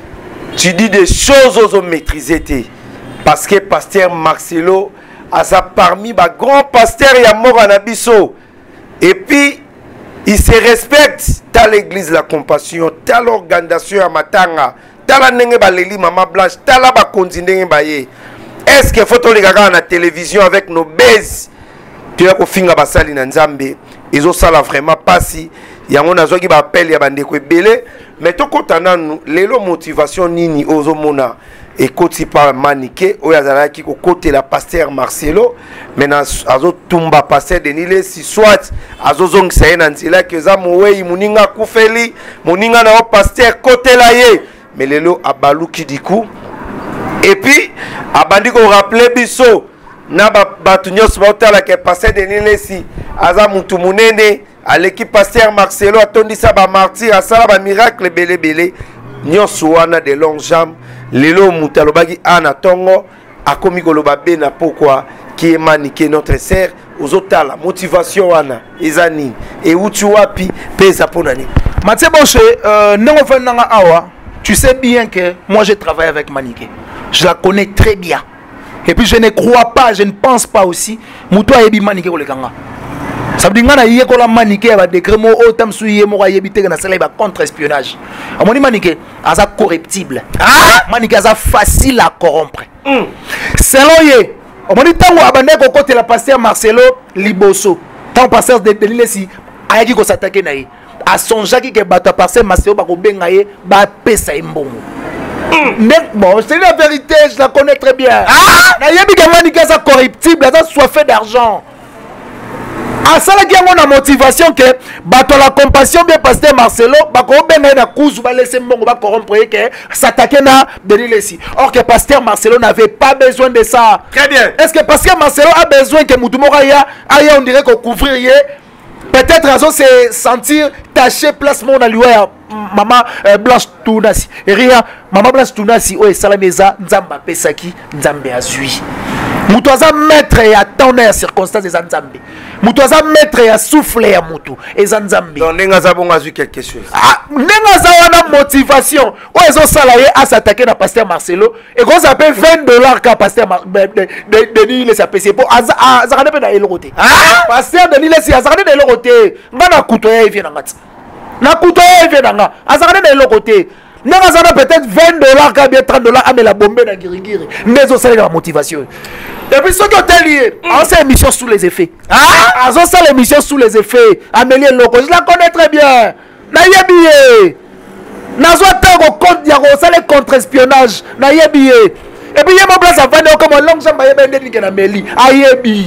S3: tu dis des choses aux maîtriser té parce que pasteur Marcelo a sa parmi ba grand pasteur ya mort na biso. Et puis il se respecte. T'as l'église la compassion, t'as l'organisation à Matanga, t'as la nenge baleli maman blanche, t'as la ba continue baye. Est-ce que faut les gars à la télévision avec nos baises? Tu as qu'au finga basali na Nzambe, ils ont ça là vraiment pas si. Yango na zoki ba appel ya bande ko belé, mais to kotana lelo motivation nini ozomona et koti par maniqué o yazala ki ko côté la pasteur Marcelo maintenant azo tumba pasteur Denile si soit azo zong sayena nzila que za mowe muninga kufeli muninga na o pasteur côté la ye mais lelo abalu kidiku et puis abandi ko rappeler biso na ba batunyos ba otala que pasteur Denile si aza mutu munene à l'équipe pasteur Marcelo atondisa ba martyr asala ba miracle belé belé nyonso wana de longues jambes lelo mutalobaki ana tongo akomi koloba bena pourquoi qui est maniqué notre sœur ozota la motivation wana ezani et utu wapi pesa ponani
S2: Mathieu Bonché euh non venanga awa tu sais bien que moi j'ai travaillé avec Maniqué je la connais très bien et puis je ne crois pas je ne pense pas aussi muto ayebi Maniqué kolekanga ça veut dire que y a ko la Maniqué ba décret mo otam suye mo ayebite na sala ba contre espionnage amoni Maniqué aza corruptible ah Maniqué aza facile à corrompre mm. Selon ye amoni tango abande ko côté la pasteur Marcelo Liboso tant pasteur de Denile si ayaki ko s'attaquer na ye a sonjaki que bato pasteur Marcelo ba ko benga ye ba pesa imbongo mm. Bon c'est la vérité je la connais très bien ah na yebi que Maniqué aza corruptible aza soifé d'argent. À ça qui a une motivation que bato la compassion bien pasteur Marcelo bako benga na kuzu ba laisser mbongo ba corrompre que s'attaquer na Denile si or que pasteur Marcelo n'avait pas besoin de ça.
S3: Très bien.
S2: Est-ce que pasteur Marcelo a besoin que mutu moko ya aya on dirait qu'on couvrir ye peut-être raison se sentir taché placement na liwa maman euh, Blanche Tunasi rien maman Blanche Tunasi o salameza nzamba pesaki nzambe azui mutu aza maître ya temps ya circonstances des nzambe mutu aza maître ya souffle ya mutu eza nzambe
S3: donc nenga za bonga azui quelque chose
S2: ah nenga za wana motivation o ezo sala ye a s'attaquer na pasteur Marcelo et qu'on s'appelle vingt dollars ka pasteur de Denis le s'appelle pour aza aza kana pe na elokote ah pasteur Denis le si aza kana na elokote ngana kuto ya evie na ngati na kuto ya evie na nga aza kana na elokote Nous avons peut-être vingt dollars, trente dollars, mais la bombe dans Girigiri. Mais aussi la motivation. Et puis, ce qui est lié, on sait l'émission sous les effets. Ah, on sait l'émission sous les effets. Amélie Loco, je la connais très bien. Nayebiye. Nazwa tango compte ya ko sale contre-espionnage. Nayebiye. Et puis, il y a mon place à vendre comme un long jambe. Il y a Amélie. Ayebi.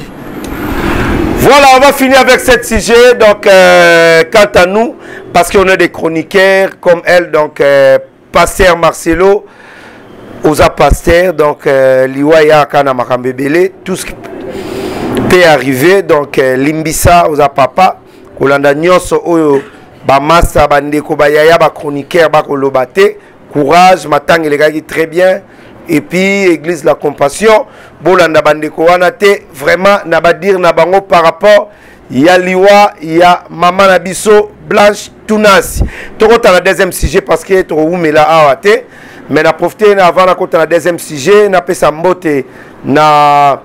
S3: Voilà, on va finir avec cette sujet. Donc, euh, quant à nous, parce qu'on a des chroniqueurs comme elle, donc euh, Pasteur Marcelo, Oza Pasteur, donc euh, Liwaya Kana Makambebele, tout ce qui peut arriver. Donc, euh, Limbisa, Oza Papa, Kolanda Nyos, Oyo, Bamasa, Bandeko, Bayaya, Ba chroniqueur, Ba Kolobate, courage, Matang, les gars, très bien. Et puis, Église de la Compassion, Bolanda Bandeko Wanate, vraiment, Nabadir Nabango par rapport, il y a Liwa, il y a Maman Nabiso, Blanche Tounas. Tu as le deuxième sujet parce que tu as là à mais na profité avant la côté le deuxième sujet, na pesa mbote na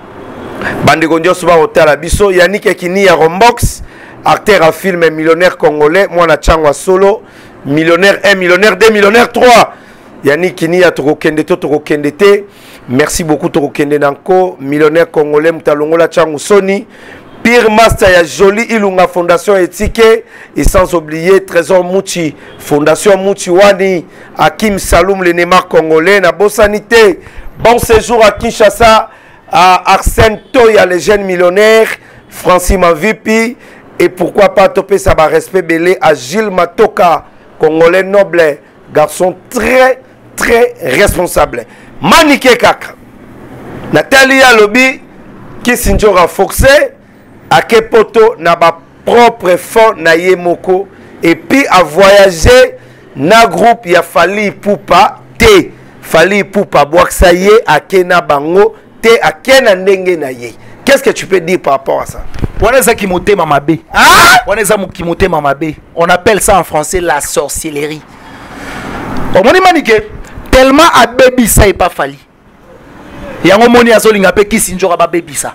S3: Bandeko Ndio Suba Hotel Abiso, Yannick Ekini ya Rombox, acteur à film millionnaire congolais, moi na Changwa Solo, millionnaire un, millionnaire deux, millionnaire trois. Yannick Kini a Torokende Torokende. Merci beaucoup Torokende Nanko, millionnaire congolais Mtalongola Changu Sony. Pire Master ya Joli Ilunga Fondation Éthique et sans oublier Trésor Mouchi, Fondation Mouchi Wani, Hakim Saloum le Neymar congolais, na Bossanité. Bon séjour à Kinshasa, à Arsène Toya, les jeunes millionnaires, Francis Mavipi et pourquoi pas topé ça va respect belé à Gilles Matoka, congolais noble, garçon très très responsable. Maniké Kaka. Nathalie Alobi qui s'injora Foxé à Kepoto na ba propre fond na Yemoko et puis à voyager na groupe ya Fali Poupa te Fali Poupa Boaksaye à Kena Bango te à Kena Ndenge na ye. Qu'est-ce que tu peux dire par rapport à ça?
S2: Waneza kimote mamabe. Ah! Waneza kimote mamabe. On appelle ça en français la sorcellerie. Omoni manike tellement a baby ça et pas Fali. Yango moni azolinga pe kisinjora ba baby ça.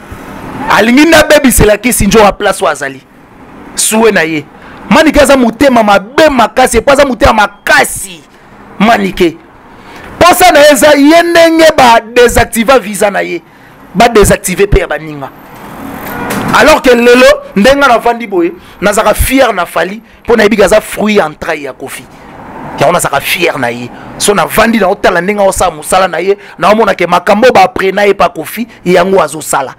S2: Alingi na baby c'est la kisinjora place wazali. Soué na ye. Manike za mutema mabe makasi pas za mutema makasi. Manike. Posa na eza yenenge ba désactiver visa na ye. Ba désactiver pe ba ninga. Alors que lelo ndenga na vandi boye nazaka fier na Fali pour na ibiga za fruit en train ya Kofi. On a ça fier na ye so na vandi na otala ndinga osa musala na ye na omona ke makambo ba après na ye pa Kofi yango azo sala.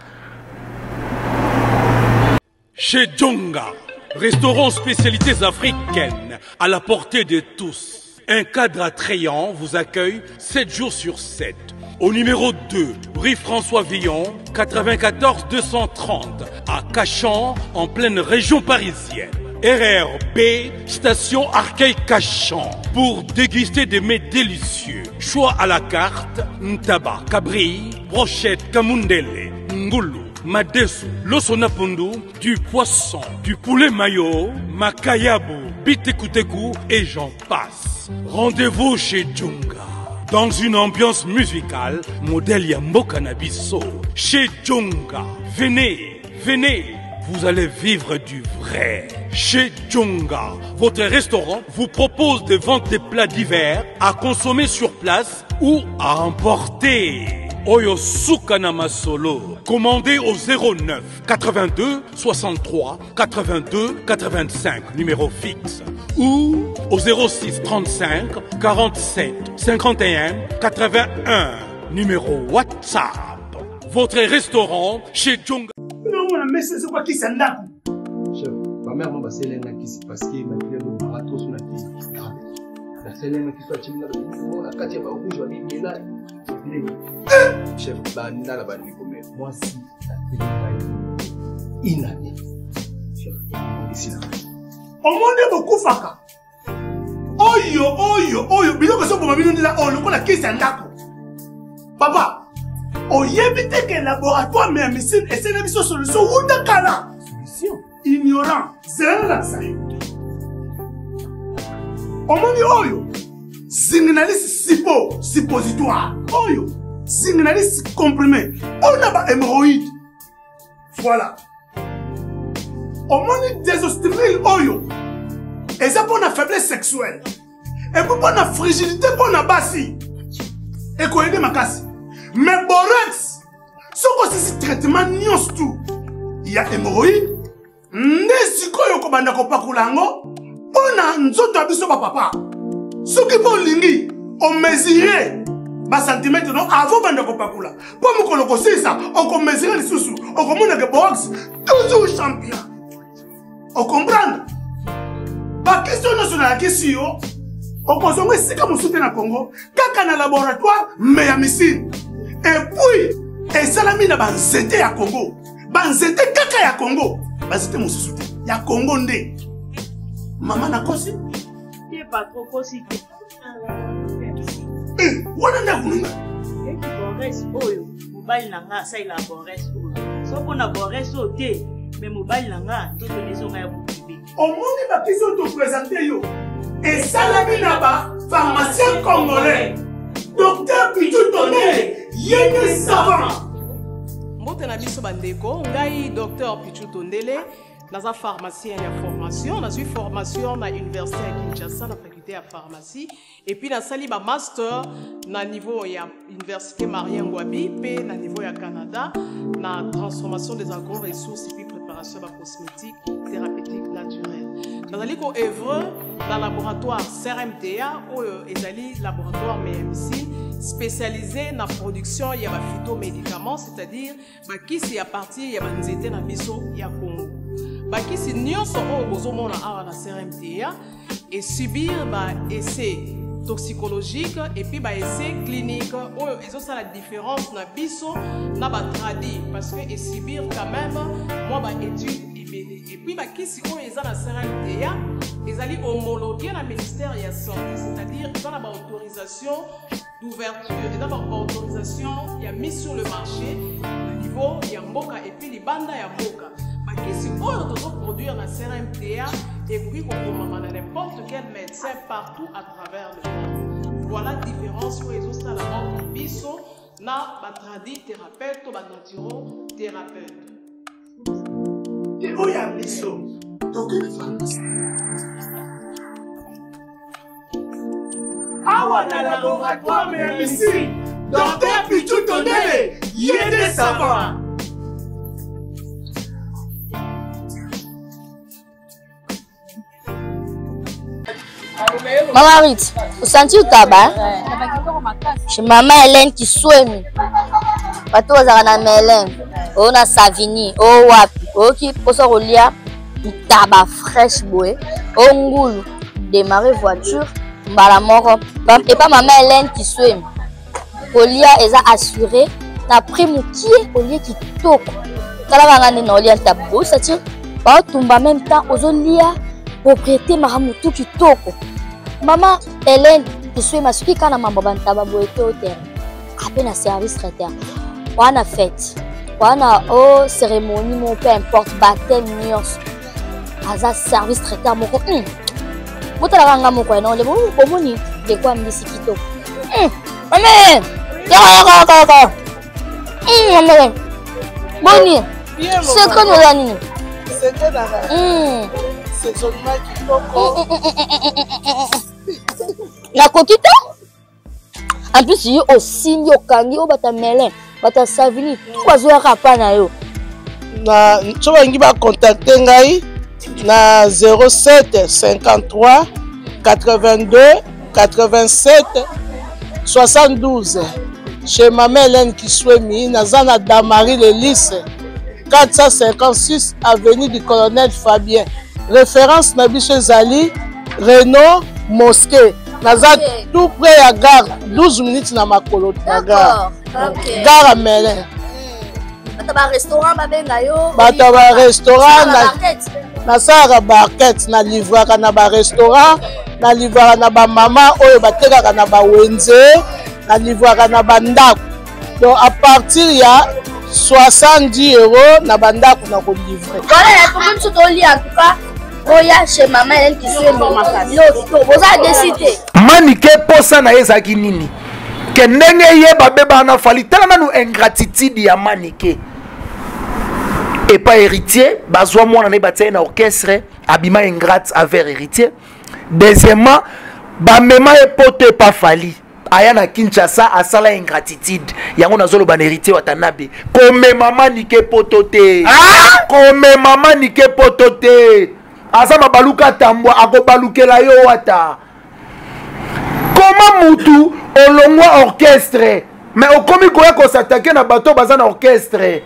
S8: Chez Djonga, restaurant spécialités africaines à la portée de tous. Un cadre attrayant vous accueille sept jours sur sept. Au numéro deux, rue François Villon, quatre-vingt-quatorze deux cent trente, à Cachan, en pleine région parisienne. R R B, station Arcueil-Cachan, pour déguster des mets délicieux. Choix à la carte, ntaba, cabri, brochette, kamundele, ngulu, madesu, losonapundu, du poisson, du poulet mayo, makayabu, bitekuteku et j'en passe. Rendez-vous chez Djonga. Dans une ambiance musicale, modèle Yambo Cannabiso. Chez Djonga. Venez, venez. Vous allez vivre du vrai. Chez Djonga, votre restaurant vous propose de vendre des plats divers à consommer sur place ou à emporter. Oyo Sukanama Solo. Commandez au zéro neuf quatre-vingt-deux soixante-trois quatre-vingt-deux quatre-vingt-cinq, numéro fixe. Ou au zéro six trente-cinq quarante-sept cinquante et un quatre-vingt-un, numéro WhatsApp. Votre restaurant chez Djonga.
S10: Non, mais c'est quoi qui s'en a?
S4: Chef, ma mère m'a passé l'un qui s'est passé, ma fille m'a raté sur la tête. La seule qui soit timide, la quatrième fois où je vais là. Chef, bah, n'a la banni comme moi si ça fait une année. Chef, on décide.
S10: Au monde est beaucoup faka. Oyo, oyo, oyo, bilo que ça pour ma vie, on dit là, oh, le coup la qui s'en a. Papa. On y évite que le laboratoire met un missile et c'est une solution ou de cala. Solution. Ignorant. C'est là ça. On m'a dit oyo. Signaliste sipo, suppositoire. Oyo. Signaliste comprimé. On a pas hémorroïde. Voilà. On m'a dit désostérile oyo. Et ça pour la faiblesse sexuelle. Et puis, pour la fragilité, pour la bassi. Et qu'on aide ma casse. Mais borax, ce que c'est traitement nions tout. Il y a hémorroïde. Nesiko yoko banda ko pakulango. On a nzoto abiso papa. Ce qui peut lingi, on mesurait. Ba centimètre non avant banda ko pakula. Pour me koloko c'est ça, on peut mesurer les sous-sous. On comprend que borax toujours champion. On comprend. Ba question nationale question. On consomme si comme soutien na Congo, kaka na laboratoire mais ya missile. Et puis, et salami na banzete ya Congo. Banzete kaka ya Congo. Banzete mon soutien. Ya Congo ndé. Maman na kosi?
S11: Il pas trop kosi.
S10: Eh, wana na kununga.
S11: Et qui borès oyo, mobile nanga ça il a borès oyo. So qu'on a borès au thé, mais mobile nanga tout les gens ya boubi.
S10: Au monde ba question te présenter yo. Et salami na ba pharmacien congolais. Docteur Pichou Tondele, yéne savant.
S12: Mbote na biso bandeko, ngai docteur Pichou Tondele, naza pharmacien ya formation, na suis formation na université à Kinshasa na faculté ya pharmacie et puis na sali ba master na niveau ya université Marien Ngouabi pe na niveau ya Canada na transformation des agro-ressources et puis préparation de cosmétiques thérapeutiques naturelles. Nazali ko œuvre dans le laboratoire C R M T A ou ezali laboratoire M M C spécialisé dans la production de phytomédicaments, c'est-à-dire qui c'est à partir de nzete na biso ya Congo. Qui c'est nyonso o bozomona awa na C R M T A et subir ba essai toxicologique et puis ba essai clinique ou ils ont ça la différence na biso na ba tradi parce que et subir quand même moi ba étude et puis bah qui si on est dans la C R M T A ils allaient homologuer le ministère de la santé, c'est-à-dire ils ont la autorisation d'ouverture, ils ont la autorisation il y a mis sur le marché le niveau il y a mboka et puis les bandes il y a mboka bah qui si on doit produire la C R M T A et puis qu'on peut n'importe quel médecin partout à travers le monde. Voilà la différence où ils ont ça la mort biso na ba tradi thérapeute ou ba naturo thérapeute.
S10: Et où y a biso? Donc il faut awa na laboratoire mais ici docteur Pichou Tondele yéne savant.
S9: Maman Rit, vous sentez le tabac? Chez maman Hélène qui soigne. Bato ozana Hélène, on a Savini, oh wapi, oh qui pose au lia, tabac fraîche boé, oh ngoulou, démarrer voiture, mbala moro, et pas maman Hélène qui soigne. Au lia, elle a assuré, n'a pris mon pied au lieu qui toque. Kala bangane na olia tabou, ça tient, pas tomber en même temps aux olia, propriété maramutu qui toque. Maman Hélène, je suis ma suki kana mambo bantaba boete au terre. Après na service traiteur. On a fête. On a oh cérémonie mon peu importe baptême nyos. Aza service traiteur moko. Hum. Botala kanga moko na le bo komoni de kwa mbisi kito. Hum. Maman. Ya ya ya ya. Hum maman. Boni. C'est quoi nous là ni?
S11: C'est que là.
S9: Hum.
S11: C'est son mal qui tombe.
S9: La coquille en plus il y a aussi yo kangi o bata melin bata savini kwa zo rapa na yo
S11: na to bangi ba contacter ngai na zéro sept cinquante-trois quatre-vingt-deux quatre-vingt-sept soixante-douze chez Maman Hélène qui Kiswemi na zana Damari le lycée quatre cent cinquante-six avenue du colonel Fabien référence na biso Zali Renault Mosquée Naza okay. Tout près à gare, douze minutes na makolo na gare. Okay. Gare à Melin.
S9: Bata ba restaurant ba benga yo.
S11: Bata ba restaurant na na sara barquette na livraka na ba restaurant, na livraka na ba mama oyo batekaka na ba wenze, na livraka na ba ndako. Donc à partir ya soixante-dix euros na ba ndako na ko livrer.
S9: Voilà, pour nous tout oli en tout cas. Oya chez Maman Hélène qui suit mon makas. Vous avez décidé.
S2: Manike posa na ezaki nini? Ke ndenge yeba beba na fali tala na nu ingratitude ya Manike. Et pas héritier, bazwa mwana na batia na orchestre abima ingrate avec héritier. Deuxièmement, bamema epoto pas fali aya na Kinshasa asala ingratitude yango nazolo ban héritier Watanabe comme maman nike poto te ah comme maman nike poto te asa mabaluka tambwa akobalukela yo wata comment mutu olongwa orchestre mais okomi koya ko s'attaquer na bateau bazana orchestre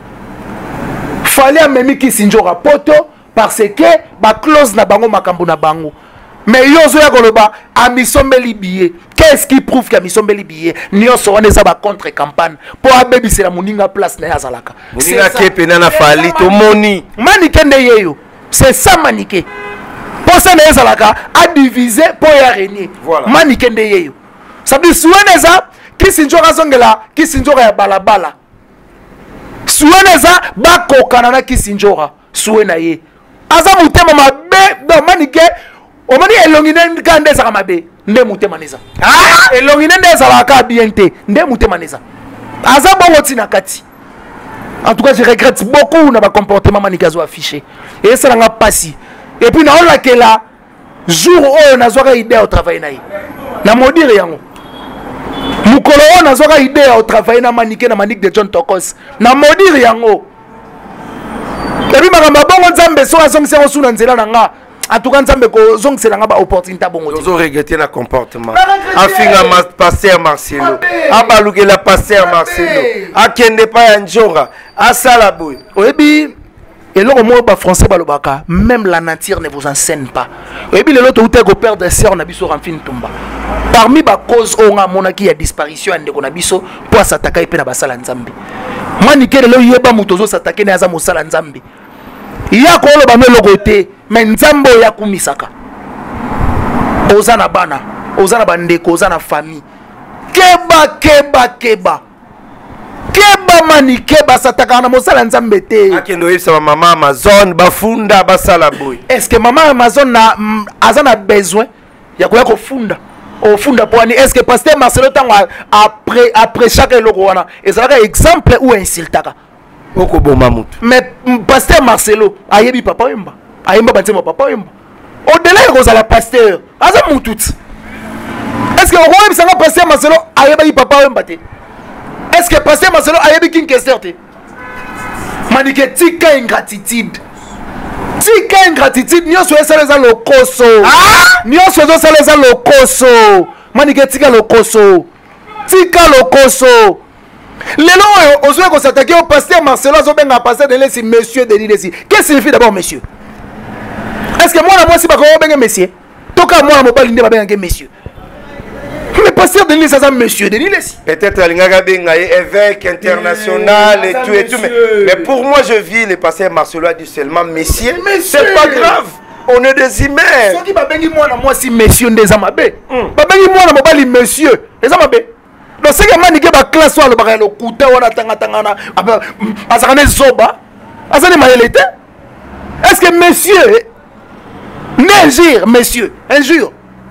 S2: fallait amemi Kisinjora poto parce que ba close na bango makambo na bango. Mais yozo ya koloba amisombeli billet. Qu'est-ce qui prouve que amisombeli billet? Nyoso wana eza ba contre campagne pour abebisi la muninga place na yazalaka.
S3: Muninga kepe na fali to moni.
S2: Manike nde yeyo. C'est ça manike. Pour ça na yazalaka a diviser pour ya régner. Voilà. Manike nde yeyo. Ça veut dire soueneza Kisinjora zongela Kisinjora ya balabala. Soueneza ba kokana na Kisinjora. Souena ye. Aza mutema mabe do manike. Omani elongine kande za mabe nde mutema neza. Ah elongine nde za la ka biente nde mutema neza. Aza bongo tina kati. En tout cas, je regrette beaucoup na ba comportement manikazo affiché. Et ça nga passi. Et puis na on la que là jour où na zoka idée au travail na yi. Na modire yango. Mukolo on na zoka idée au travail na manike na manik de John Tokos. Na modire yango. Et puis makamba bongo nzambe so azong se osuna nzela na nga. En tout cas, nous avons ba opportunité bongo.
S3: Nous avons regretté le comportement. Afinga pasteur Marcelo. Abaluke la pasteur Marcelo. Akende pa Njora. Asalaboy.
S2: Oyebi et là au moins ba français balobaka, même la nature ne vous enseigne pas. Oyebi le loto uté go perdre sœur na biso Ramfine Tumba. Parmi ba cause onga monaki ya disparition ande ko na biso pour s'attaquer epena na basala nzambe. Manike le yeba mutozo s'attaquer na za mosala nzambe. Ya ko lo ba melo côté mais nzambo ya kumisaka ozana bana ozana bandeko ozana famille keba keba keba keba mani keba sataka na mosala nzambe te
S3: akendo yesa mama Amazon bafunda basala boy.
S2: Est-ce que maman Amazon na mm, azana besoin ya koya ko funda ofunda poani? Est-ce que pasteur Marcelo tango après après chaque eloko wana ezalaka exemple ou insultaka
S3: oko boma mutu?
S2: Mais pasteur Marcelo ayebi papa wemba ayemba batema papa wemba au-delà de la pasteur aza mututi. Est-ce que on voit ça pasteur Marcelo ayeba papa wemba te? Est-ce que pasteur Marcelo ayebi king kester te? Manike tika ingratitude tika ingratitude nyoso esala za lokoso ah nyoso zo sala za lokoso manike tika lokoso tika lokoso. Lelo ozo ko s'attaquer au pasteur Marcelo zo benga pasteur de laisser monsieur de Lilesi. Qu'est-ce que signifie d'abord monsieur? Est-ce que moi, moi, si je suis un monsieur, toka moi, je suis un monsieur. Mais pasteur de l'île, c'est un monsieur de l'île.
S3: Peut-être évêque international et tout et tout. Mais, mais pour moi, je vis le pasteur Marcelo a dit seulement messieurs. C'est pas grave. On est des humains.
S2: Ce qui va bénir moi, moi, si monsieur des amabé. Va bénir moi, moi, les monsieur des amabé. Donc, c'est que manique ba classe soit le bagage le couteau on attend attend na. Azane zoba. Azane maélete. Est-ce que monsieur n'injure, monsieur, injure.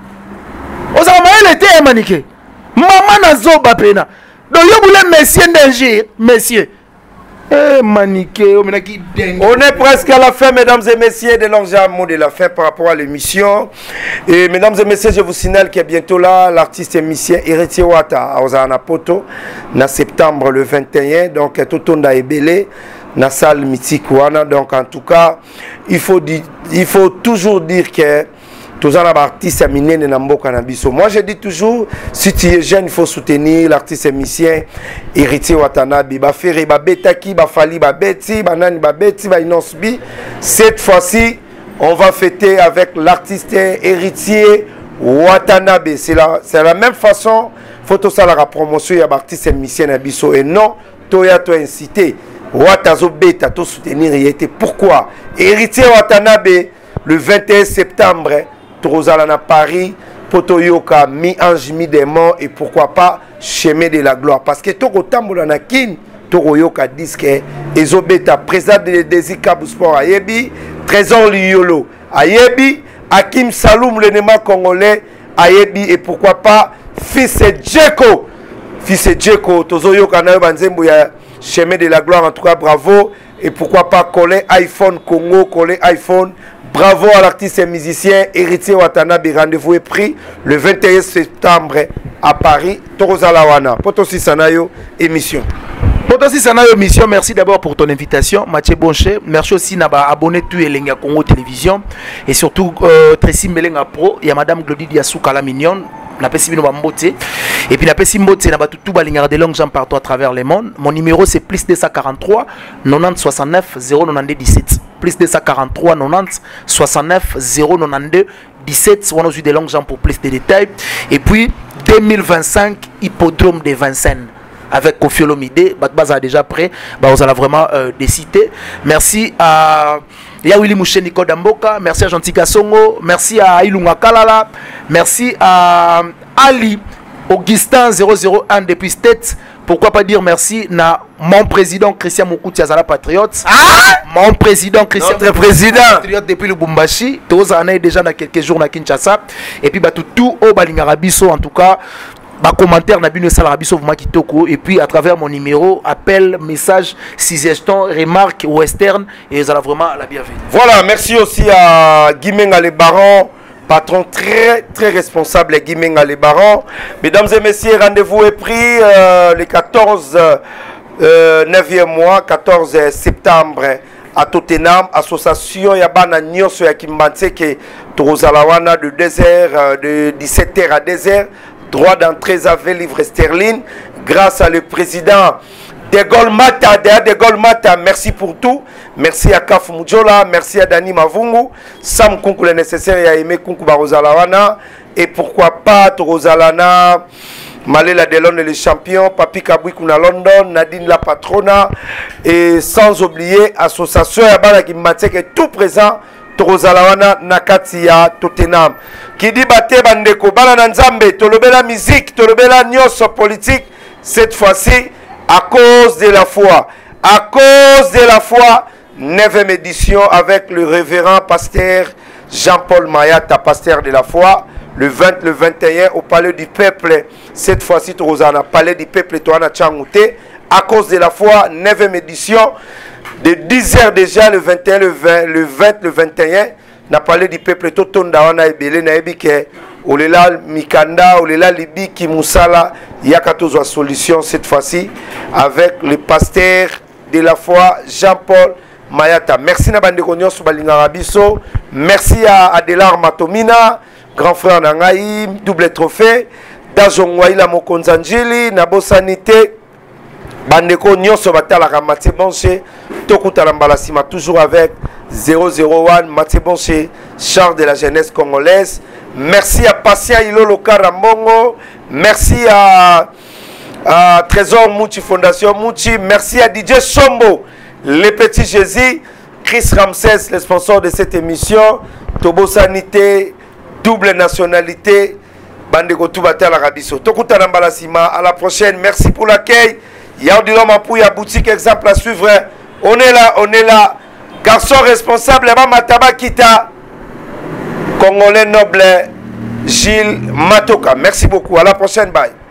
S2: Aux Américains, était maniqué. Maman n'a zoba pena. Donc, vous voulez monsieur d'injure, monsieur. Eh, maniqué, on
S3: est presque à la fin, mesdames et messieurs, de l'enjeu mot de la fin par rapport à l'émission. Et mesdames et messieurs, je vous signale qu'il est bientôt là l'artiste émissien Héritier Wata à Ozana Poto, en septembre le vingt et un. Donc, Totonda Ebele. Na salle mythique wana. Donc en tout cas il faut dire, il faut toujours dire que tous les artistes minene na mboka na biso. Moi je dis toujours si tu es jeune il faut soutenir l'artiste émissien Héritier Watanabe ba faire ba betaki ba fali ba beti ba nani ba beti ba inosbi. Cette fois-ci on va fêter avec l'artiste Héritier Watanabe. C'est la c'est la même façon faut ça la promotion ya artiste émissien na biso et non toya to inciter Watazo beta to soutenir yete. Pourquoi? Héritier Watanabe le vingt et un septembre Trozala na Paris Potoyoka mi ange mi démon et pourquoi pas chemin de la gloire parce que toko tambola na kin toko yoka disque ezo beta président de Desika Sport ayebi Trésor Liolo ayebi Hakim Saloum le Néma congolais ayebi et pourquoi pas fils Djeko fils Djeko tozo yoka na banzembo ya chemin de la gloire. En tout cas bravo et pourquoi pas coller iPhone Congo, coller iPhone Bravo à l'artiste et musicien Héritier Watanabe. Rendez-vous est pris le vingt et un septembre à Paris. Torozalawana. Potosi Sanayo, émission.
S2: Potosi Sanayo, émission. Merci d'abord pour ton invitation, Mathieu Bonché. Merci aussi d'abord abonné tout Elenga Congo Télévision. Et surtout, euh, Tracy Melenga Pro. Il y a Madame Glody Diasouka la mignonne. Na pesi bino bambote et puis na pesi mbote na batu tout balingara de longues gens partout à travers le monde. Mon numéro c'est plus deux cent quarante-trois quatre-vingt-dix soixante-neuf zéro neuf dix-sept, plus deux cent quarante-trois quatre-vingt-dix soixante-neuf zéro neuf dix-sept. On a eu des longues gens pour plus de détails. Et puis deux mille vingt-cinq hippodrome de Vincennes avec Kofi Olomide, Bakbaza déjà prêt, bah vous allez vraiment euh, décider. Merci à Yawili Mouché Nico Damboka, merci à Gentil Kassongo, merci à Ilunga Kalala, merci à Ali Augustin zéro zéro un depuis State. Pourquoi pas dire merci à mon président Christian Moukouti Azala Patriote. Ah! Mon président Christian
S3: Notre président
S2: Patriote depuis le Bumbashi. Tous en est déjà dans quelques jours à Kinshasa. Et puis bah tout tout au Balingarabiso en tout cas. Bah, commentaire Nabino Salarabiso Kitoko et puis à travers mon numéro appel message suggestion remarque western et vous allez vraiment la bienvenue.
S3: Voilà, merci aussi à Guimenga les Barons, patron très très responsable Guimenga les Barons. Mesdames et messieurs, rendez-vous est pris euh, le quatorze euh, neuvième mois quatorze septembre à Tottenham, association Yabana Nyoso Yakimbanseke Torozalawana de deux heures de dix-sept heures à deux heures. Droit d'entrée avec livre sterling grâce à le président De Gaulle Mata, De Gaulle Mata, merci pour tout. Merci à Kaf Mudjola, merci à Dani Mavungu, Sam Kunku le nécessaire et à Aimé Kunku Barozalawana. Et pourquoi pas Torozalana, Malela Delon et les champions, Papi Kabouikouna London, Nadine la patrona. Et sans oublier Association Yabana Kimbatsek est tout présent. Torozalawana Nakatia Tottenham. Qui dit Bate Bandeko, Bana Nzambe, Tolobela musique, Tolobela Nyos politique, cette fois-ci, à cause de la foi. À cause de la foi, neuvième édition avec le révérend pasteur Jean-Paul Mayata, pasteur de la foi, le vingt, le vingt et un au Palais du Peuple. Cette fois-ci, Torozana, Palais du Peuple, Toana Tchangouté, à cause de la foi, neuvième édition. De dix heures déjà, le vingt et un, le vingt, le vingt, le vingt et un, n'a parlé du peuple tout Ndawana et Belé, n'aébike, Olela Mikanda, Olela Libi, Kimoussala, Yakatozo solution cette fois-ci, avec le pasteur de la foi, Jean-Paul Mayata. Merci Nabandeko Nyos Balingarabiso, merci à Adelar Matomina, grand frère Nangaï, double trophée, Dajongwaïla Mokonzanjili, Nabo Sanité, Bandeko Nyonso Batala Mathieu Bonché, Tokutala Mbalasima, toujours avec zéro zéro un, Mathieu Bonché, char de la jeunesse congolaise. Merci à Passia Ilolo Karambongo, merci à, à Trésor Mouchi, Fondation Mouchi, merci à D J Sombo, les petits Jésus, Chris Ramsès, le sponsor de cette émission, Tobo Sanité, double nationalité, Bandeko Toubatala Rabiso, Tokutala Mbalasima, à la prochaine, merci pour l'accueil. Yaudilom Apouya, boutique exemple à suivre. On est là, on est là. Garçon responsable, Mataba Kita. Congolais noble, Gilles Matoka. Merci beaucoup. À la prochaine. Bye.